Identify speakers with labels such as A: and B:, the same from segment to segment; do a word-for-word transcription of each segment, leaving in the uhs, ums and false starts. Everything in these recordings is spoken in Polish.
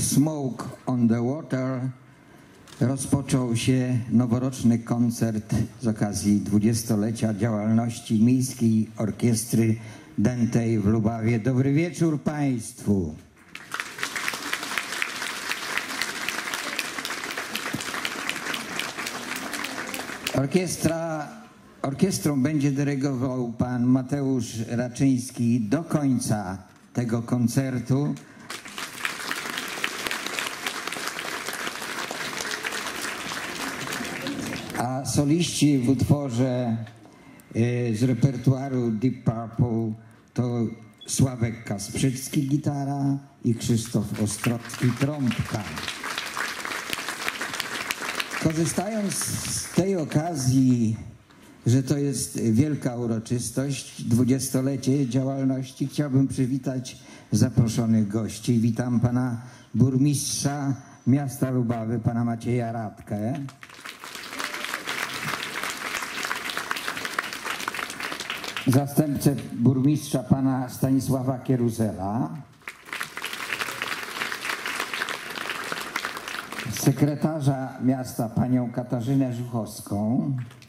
A: Smoke on the Water rozpoczął się noworoczny koncert z okazji dwudziestolecia działalności Miejskiej Orkiestry Dętej w Lubawie. Dobry wieczór Państwu. Orkiestra, orkiestrą będzie dyrygował pan Mateusz Raczyński do końca tego koncertu. A soliści w utworze y, z repertuaru Deep Purple to Sławek Kasprzycki gitara i Krzysztof Ostrowski trąbka. Korzystając z tej okazji, że to jest wielka uroczystość, dwudziestolecie działalności, chciałbym przywitać zaproszonych gości. Witam pana burmistrza miasta Lubawy, pana Macieja Radkę. Zastępcę burmistrza pana Stanisława Kieruzela. Sekretarza miasta panią Katarzynę Żuchowską.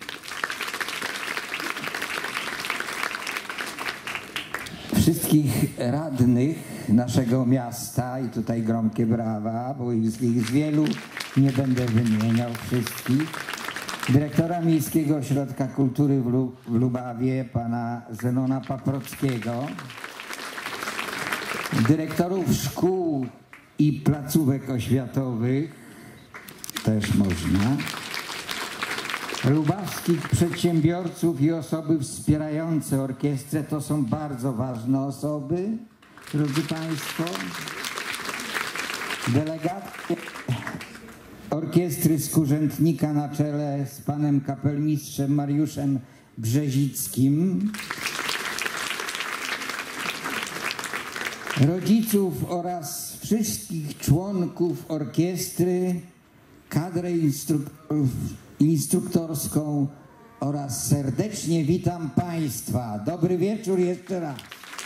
A: Wszystkich radnych naszego miasta i tutaj gromkie brawa, bo jest ich z wielu, nie będę wymieniał wszystkich. Dyrektora Miejskiego Ośrodka Kultury w, Lu w Lubawie, pana Zenona Paprockiego. Dyrektorów szkół i placówek oświatowych, też można. Lubawskich przedsiębiorców i osoby wspierające orkiestrę, to są bardzo ważne osoby, drodzy Państwo. Delegaty orkiestry z Kurzętnika na czele z panem kapelmistrzem Mariuszem Brzezickim. Rodziców oraz wszystkich członków orkiestry, kadrę instruktorów, instruktorską oraz serdecznie witam Państwa. Dobry wieczór jeszcze raz.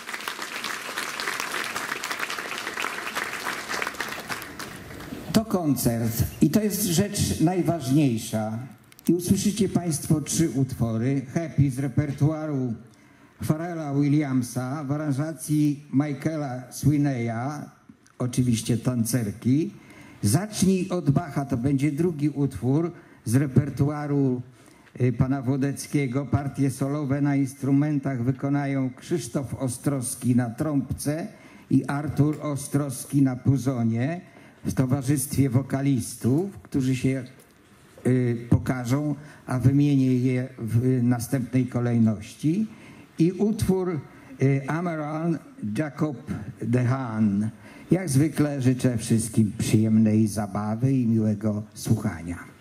A: To koncert i to jest rzecz najważniejsza. I usłyszycie Państwo trzy utwory. Happy z repertuaru Pharrella Williamsa w aranżacji Michaela Sweeneya, oczywiście tancerki. Zacznij od Bacha, to będzie drugi utwór z repertuaru y, pana Wodeckiego. Partie solowe na instrumentach wykonają Krzysztof Ostrowski na trąbce i Artur Ostrowski na puzonie w towarzystwie wokalistów, którzy się y, pokażą, a wymienię je w następnej kolejności. I utwór y, Amaran Jacob de Haan. Jak zwykle życzę wszystkim przyjemnej zabawy i miłego słuchania.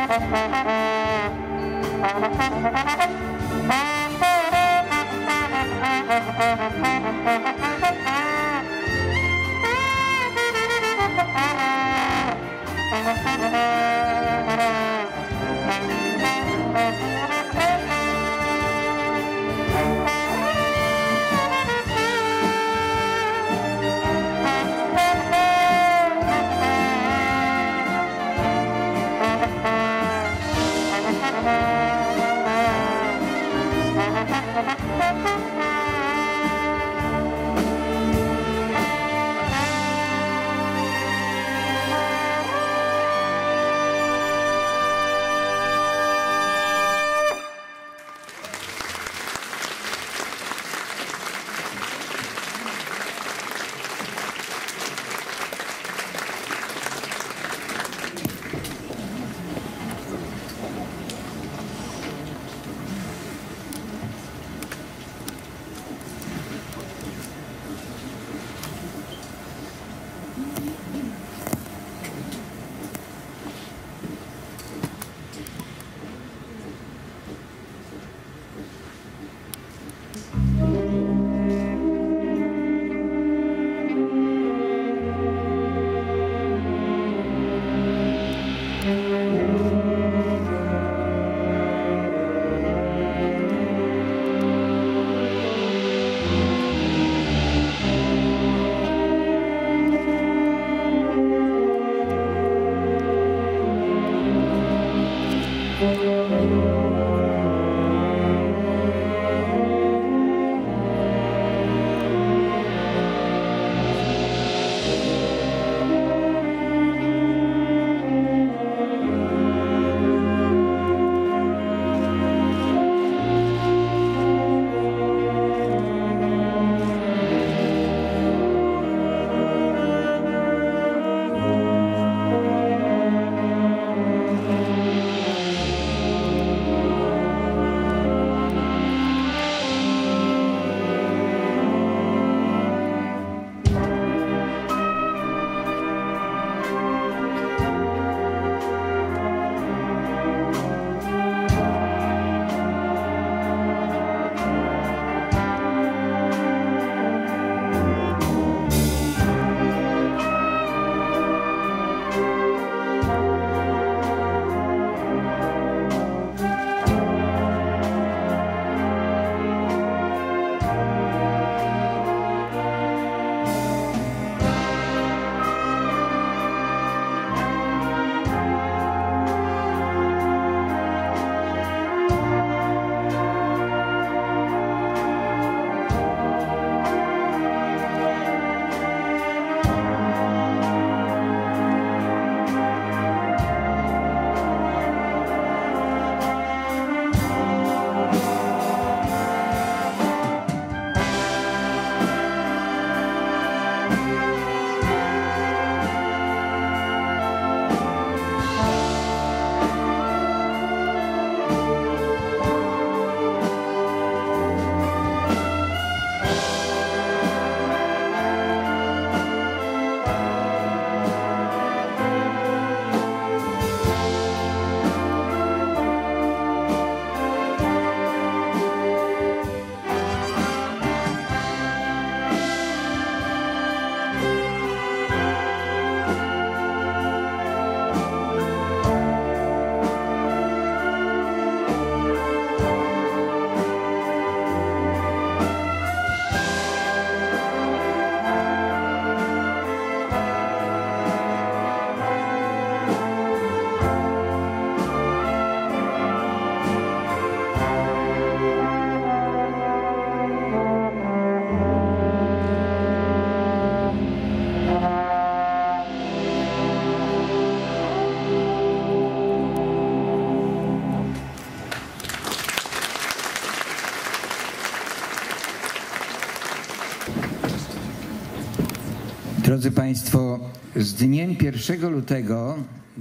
A: Drodzy Państwo, z dniem pierwszego lutego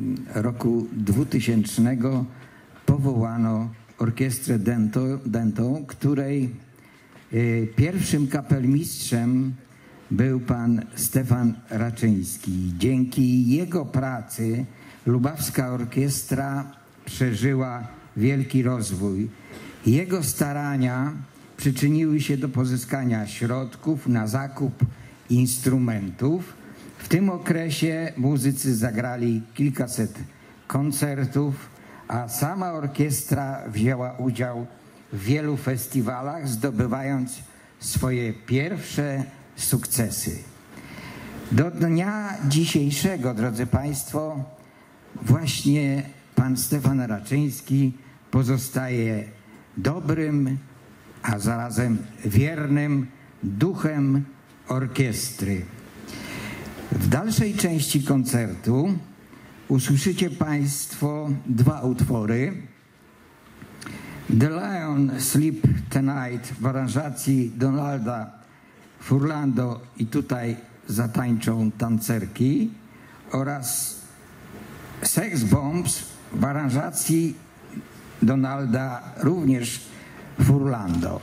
A: roku dwutysięcznego powołano orkiestrę dętą, której pierwszym kapelmistrzem był pan Stefan Raczyński. Dzięki jego pracy Lubawska Orkiestra przeżyła wielki rozwój. Jego starania przyczyniły się do pozyskania środków na zakup instrumentów. W tym okresie muzycy zagrali kilkaset koncertów, a sama orkiestra wzięła udział w wielu festiwalach, zdobywając swoje pierwsze sukcesy. Do dnia dzisiejszego, drodzy Państwo, właśnie pan Stefan Raczyński pozostaje dobrym, a zarazem wiernym duchem orkiestry. W dalszej części koncertu usłyszycie Państwo dwa utwory. The Lion Sleep Tonight w aranżacji Donalda Furlando i tutaj zatańczą tancerki, oraz Sex Bombs w aranżacji Donalda również Furlando.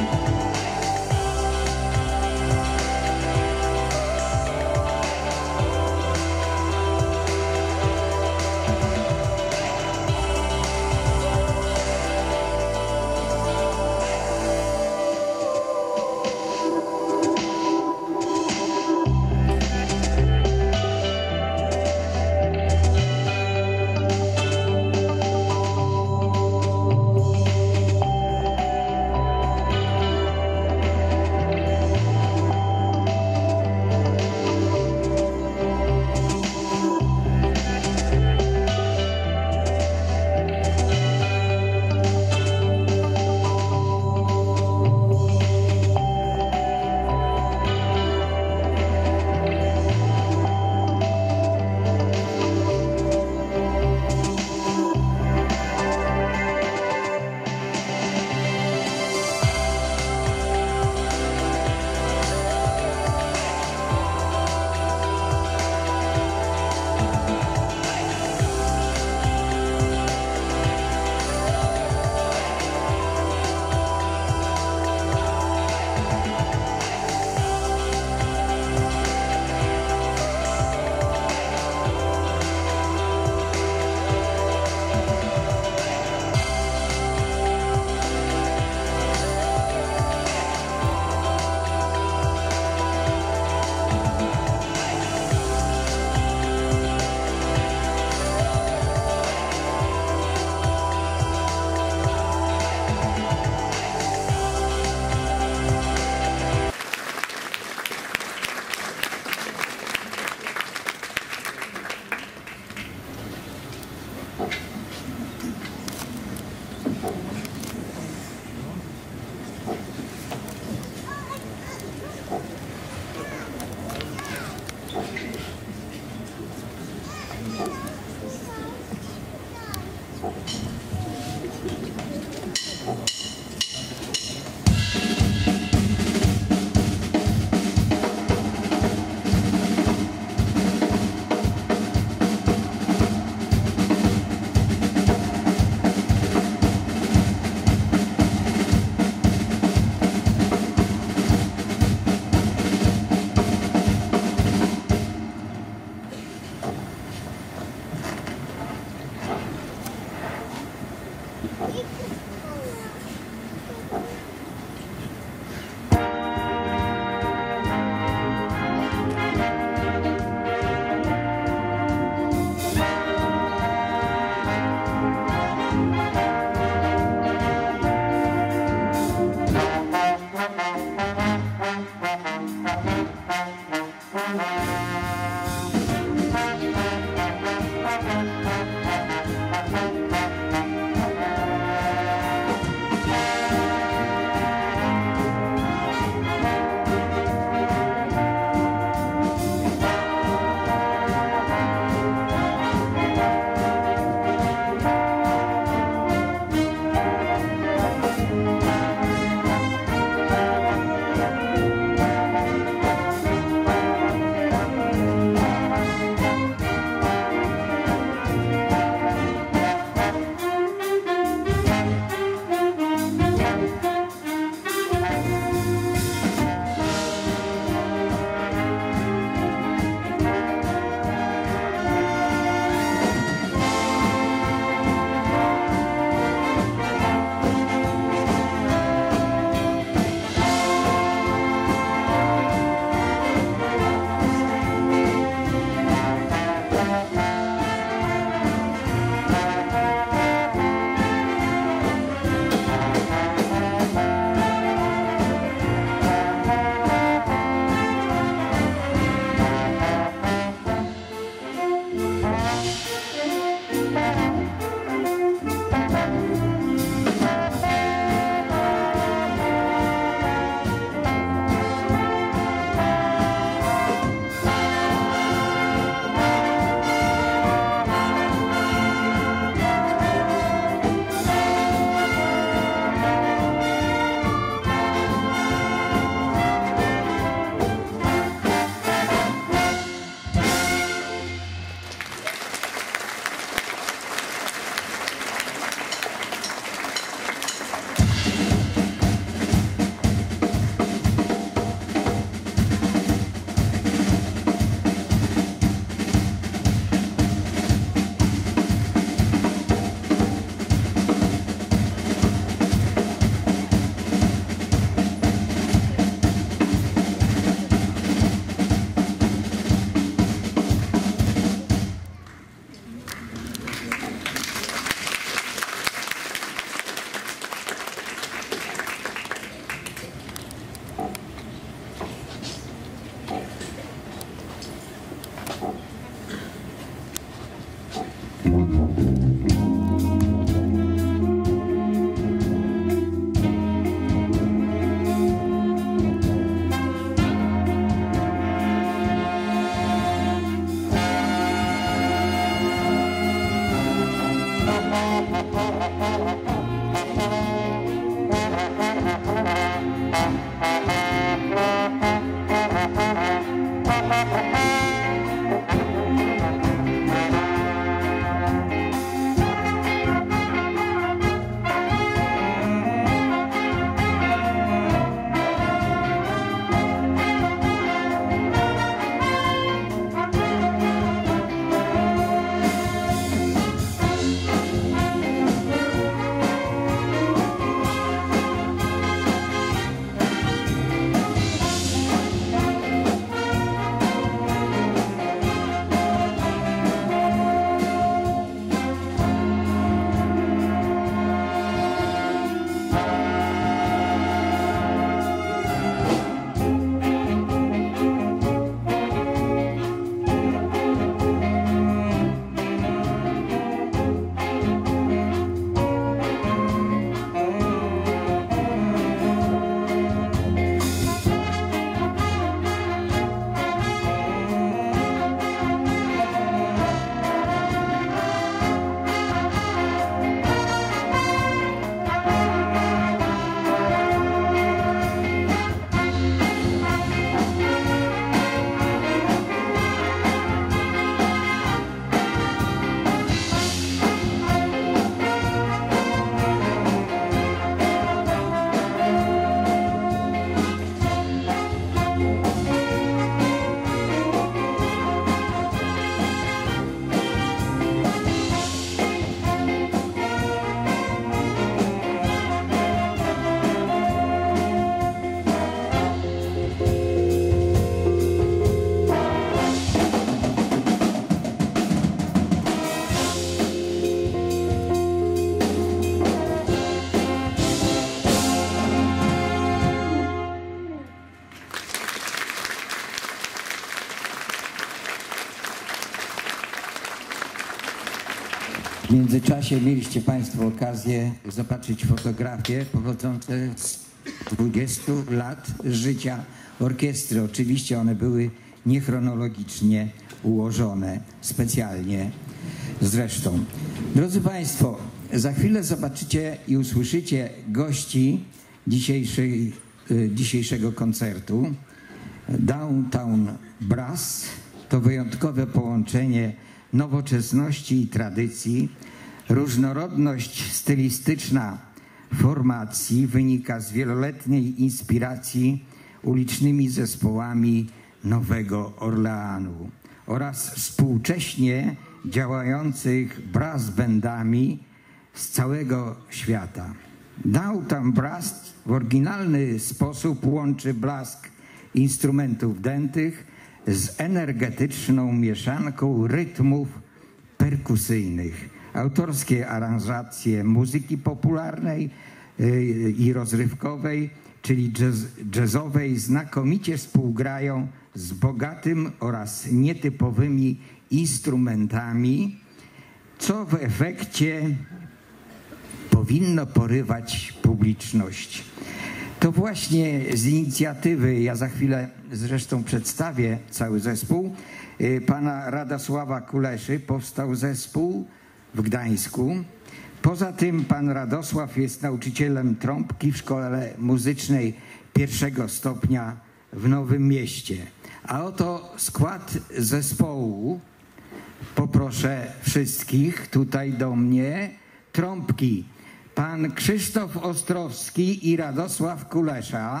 A: W międzyczasie mieliście państwo okazję zobaczyć fotografie pochodzące z dwudziestu lat życia orkiestry. Oczywiście one były niechronologicznie ułożone, specjalnie zresztą. Drodzy państwo, za chwilę zobaczycie i usłyszycie gości dzisiejszej, dzisiejszego koncertu. Downtown Brass to wyjątkowe połączenie nowoczesności i tradycji. Różnorodność stylistyczna formacji wynika z wieloletniej inspiracji ulicznymi zespołami Nowego Orleanu oraz współcześnie działających brass bandami z całego świata. Downtown Brass w oryginalny sposób łączy blask instrumentów dętych z energetyczną mieszanką rytmów perkusyjnych. Autorskie aranżacje muzyki popularnej i rozrywkowej, czyli jazz, jazzowej, znakomicie współgrają z bogatym oraz nietypowymi instrumentami, co w efekcie powinno porywać publiczność. To właśnie z inicjatywy, ja za chwilę zresztą przedstawię cały zespół, pana Radosława Kuleszy powstał zespół w Gdańsku. Poza tym pan Radosław jest nauczycielem trąbki w Szkole Muzycznej pierwszego stopnia w Nowym Mieście. A oto skład zespołu. Poproszę wszystkich tutaj do mnie. Trąbki. Pan Krzysztof Ostrowski i Radosław Kulesza.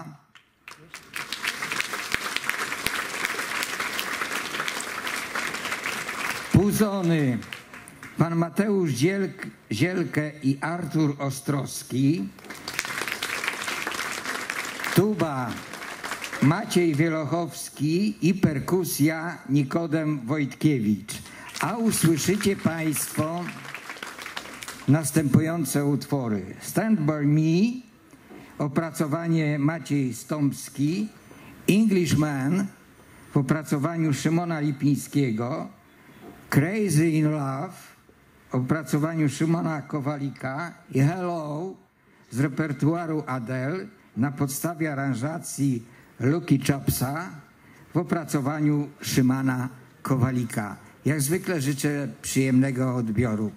A: Puzony. Pan Mateusz Zielk, Zielkę i Artur Ostrowski. Tuba Maciej Wielochowski i perkusja Nikodem Wojtkiewicz. A usłyszycie państwo następujące utwory. Stand By Me, opracowanie Maciej Stąpski, Englishman w opracowaniu Szymona Lipińskiego, Crazy in Love w opracowaniu Szymona Kowalika i Hello z repertuaru Adele na podstawie aranżacji Lucky Chopsa w opracowaniu Szymana Kowalika. Jak zwykle życzę przyjemnego odbioru.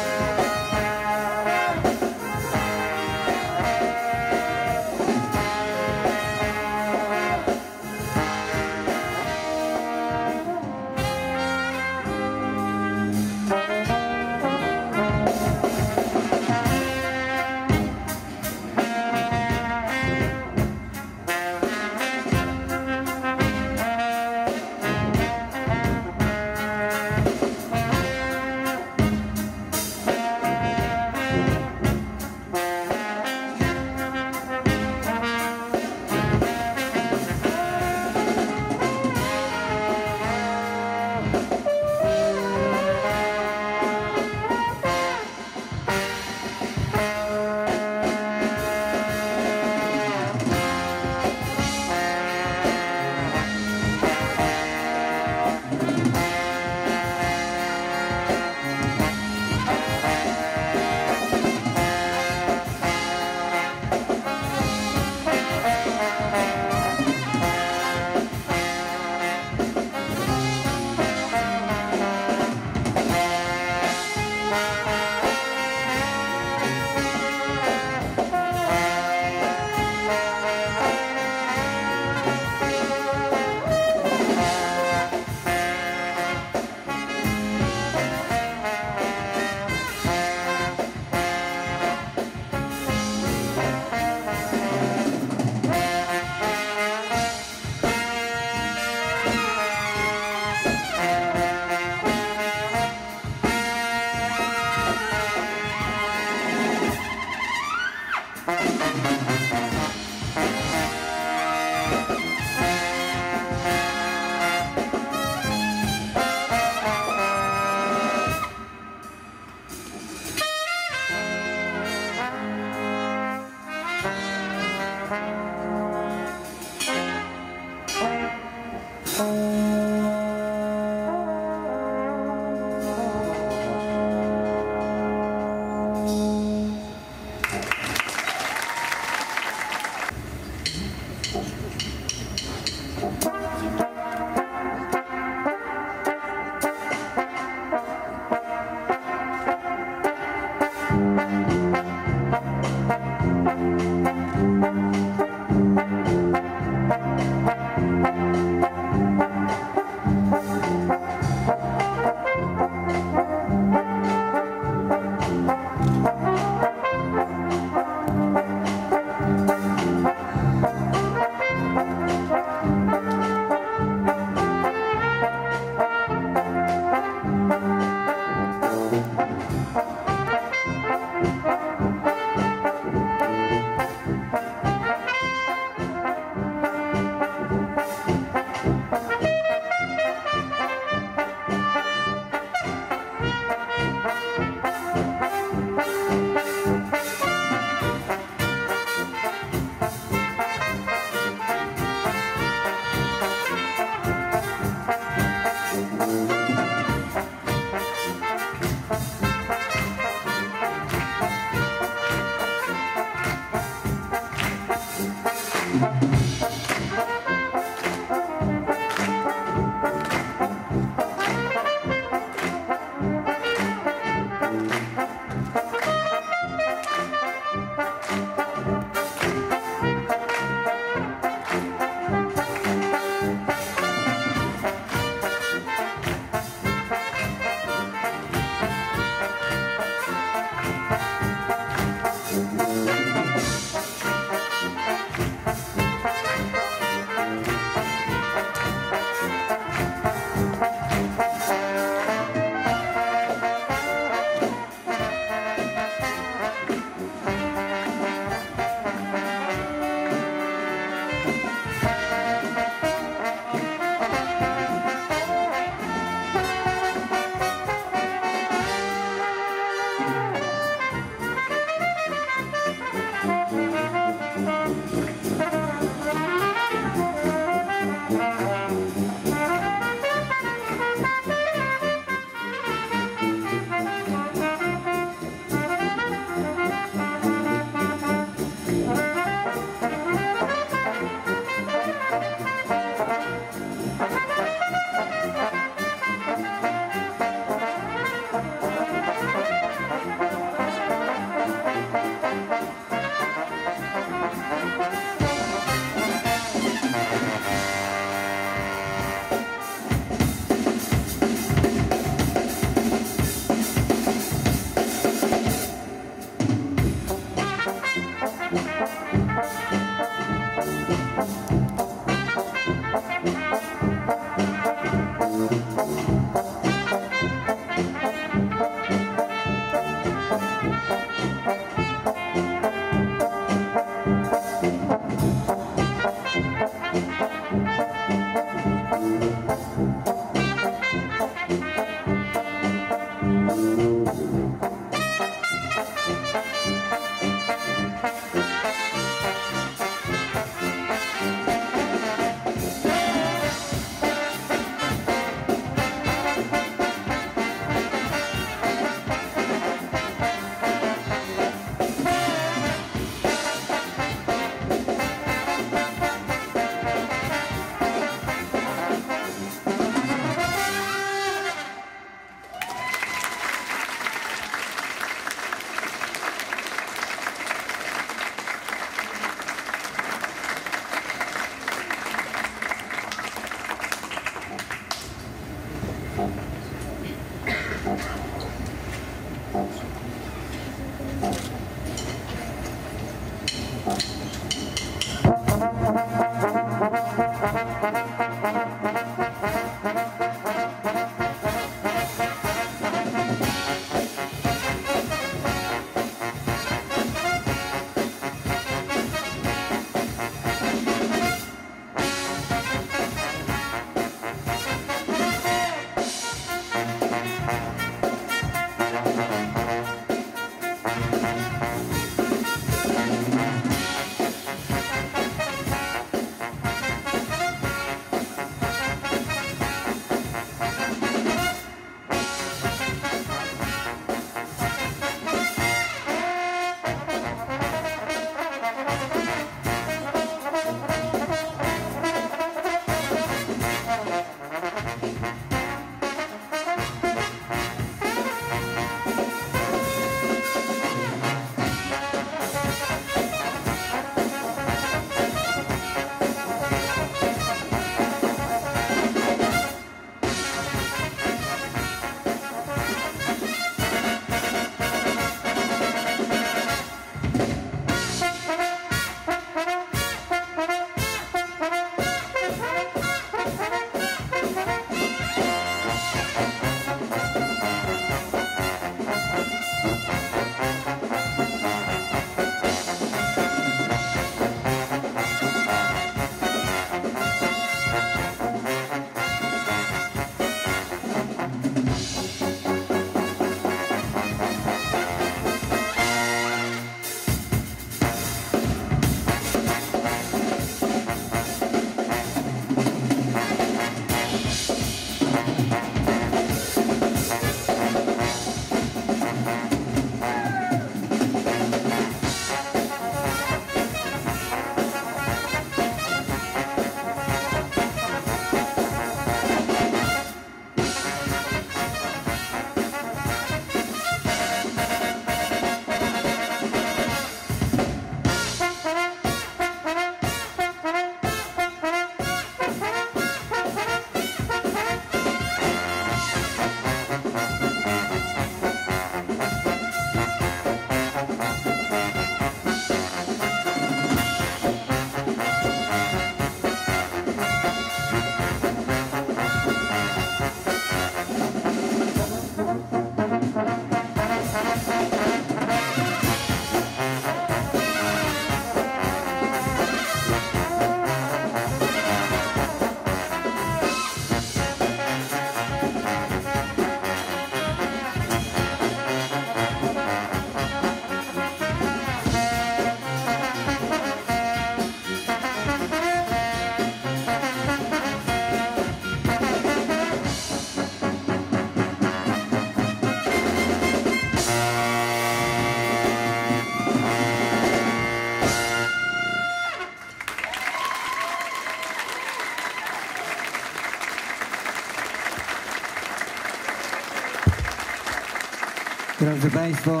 A: Drodzy Państwo,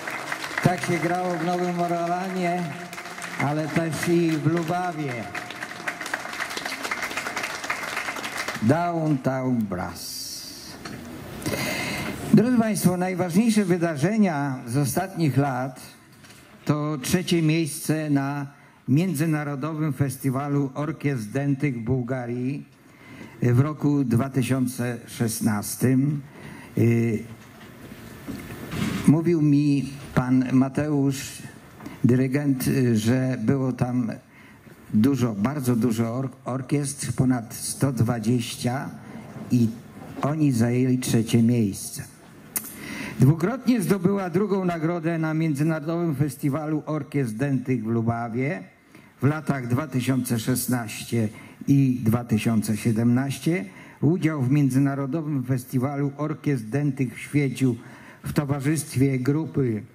A: tak się grało w Nowym Orleanie, ale też i w Lubawie. Downtown Brass. Drodzy Państwo, najważniejsze wydarzenia z ostatnich lat to trzecie miejsce na Międzynarodowym Festiwalu Orkiestr Dętych w Bułgarii w roku dwa tysiące szesnastym. Mówił mi pan Mateusz, dyrygent, że było tam dużo, bardzo dużo or orkiestr, ponad sto dwadzieścia, i oni zajęli trzecie miejsce. Dwukrotnie zdobyła drugą nagrodę na Międzynarodowym Festiwalu Orkiestr Dętych w Lubawie w latach dwa tysiące szesnastym i dwa tysiące siedemnastym. Udział w Międzynarodowym Festiwalu Orkiestr Dętych w Świeciu w towarzystwie grupy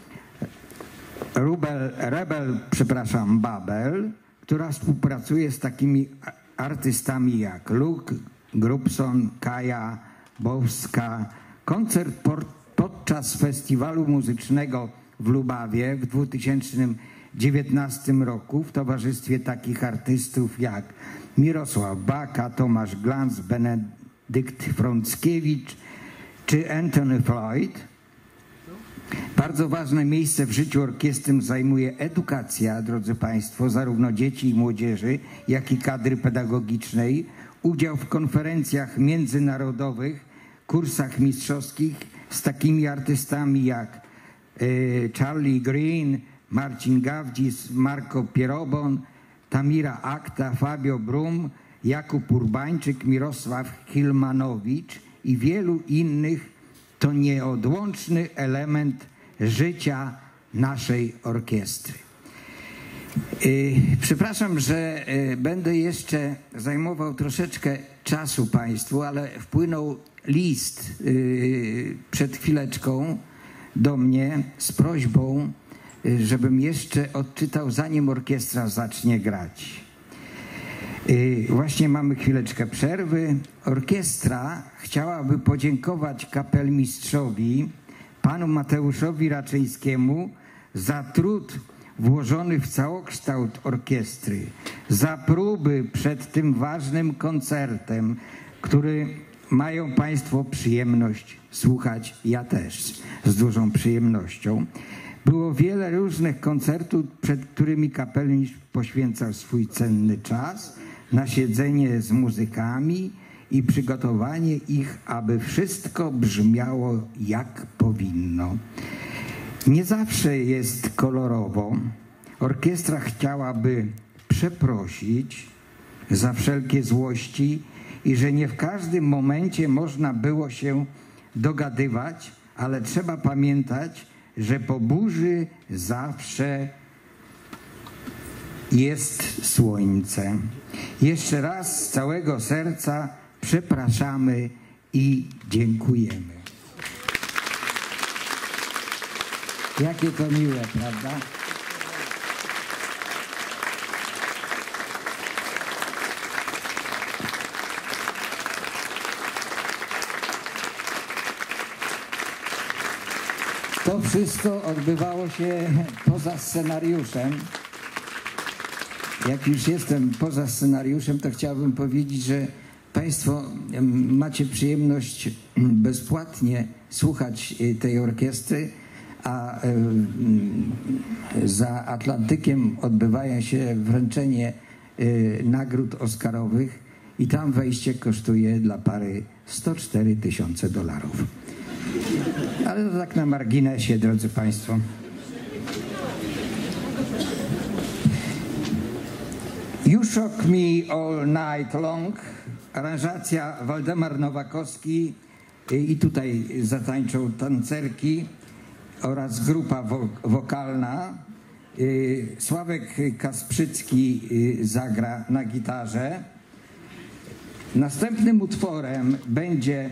A: Rebel, Rebel przepraszam, Babel, która współpracuje z takimi artystami jak Luke Grubson, Kaja Bowska. Koncert podczas festiwalu muzycznego w Lubawie w dwa tysiące dziewiętnastym roku w towarzystwie takich artystów jak Mirosław Baka, Tomasz Glanz, Benedykt Frąckiewicz czy Anthony Floyd. Bardzo ważne miejsce w życiu orkiestry zajmuje edukacja, drodzy Państwo, zarówno dzieci i młodzieży, jak i kadry pedagogicznej, udział w konferencjach międzynarodowych, kursach mistrzowskich z takimi artystami jak y, Charlie Green, Marcin Gawdzis, Marco Pierobon, Tamira Akta, Fabio Brum, Jakub Urbańczyk, Mirosław Hilmanowicz i wielu innych. To nieodłączny element życia naszej orkiestry. Yy, przepraszam, że yy, będę jeszcze zajmował troszeczkę czasu Państwu, ale wpłynął list yy, przed chwileczką do mnie z prośbą, żebym jeszcze odczytał, zanim orkiestra zacznie grać. Właśnie mamy chwileczkę przerwy. Orkiestra chciałaby podziękować kapelmistrzowi, panu Mateuszowi Raczyńskiemu, za trud włożony w całokształt orkiestry, za próby przed tym ważnym koncertem, który mają państwo przyjemność słuchać, ja też z dużą przyjemnością. Było wiele różnych koncertów, przed którymi kapelmistrz poświęcał swój cenny czas na siedzenie z muzykami i przygotowanie ich, aby wszystko brzmiało jak powinno. Nie zawsze jest kolorowo. Orkiestra chciałaby przeprosić za wszelkie złości i że nie w każdym momencie można było się dogadywać, ale trzeba pamiętać, że po burzy zawsze jest słońce. Jeszcze raz z całego serca przepraszamy i dziękujemy. Jakie to miłe, prawda? To wszystko odbywało się poza scenariuszem. Jak już jestem poza scenariuszem, to chciałbym powiedzieć, że państwo macie przyjemność bezpłatnie słuchać tej orkiestry, a za Atlantykiem odbywają się wręczenie nagród oscarowych i tam wejście kosztuje dla pary sto cztery tysiące dolarów. Ale to tak na marginesie, drodzy państwo. You Shock Me All Night Long, aranżacja Waldemar Nowakowski i tutaj zatańczą tancerki oraz grupa wo wokalna. Sławek Kasprzycki zagra na gitarze. Następnym utworem będzie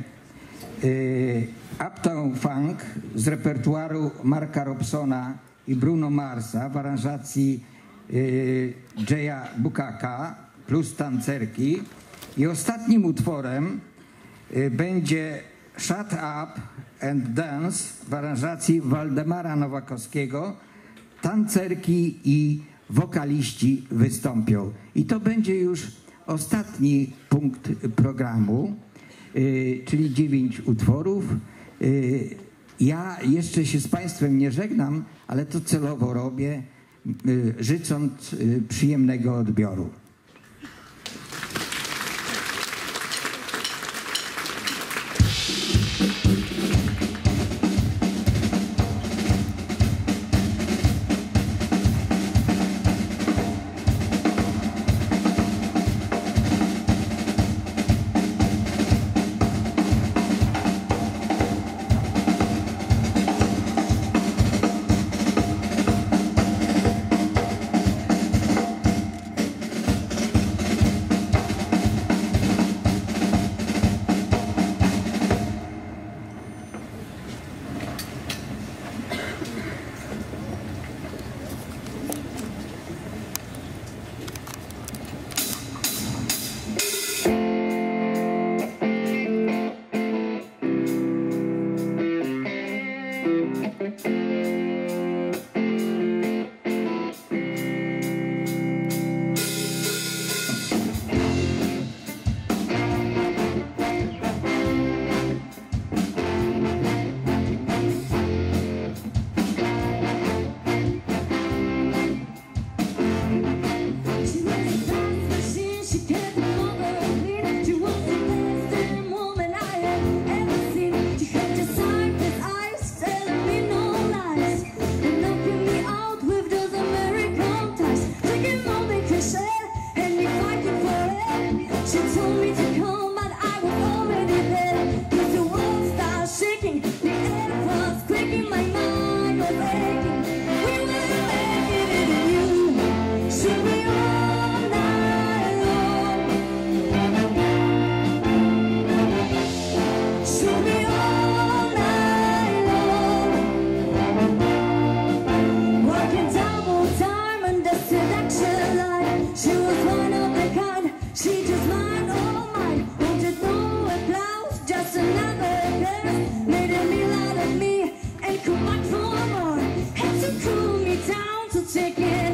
A: Uptown Funk z repertuaru Marka Robsona i Bruno Marsa w aranżacji Jaya Bukaka plus tancerki. I ostatnim utworem będzie Shut Up and Dance w aranżacji Waldemara Nowakowskiego. Tancerki i wokaliści wystąpią. I to będzie już ostatni punkt programu, czyli dziewięć utworów. Ja jeszcze się z państwem nie żegnam, ale to celowo robię, życząc przyjemnego odbioru.
B: quiere.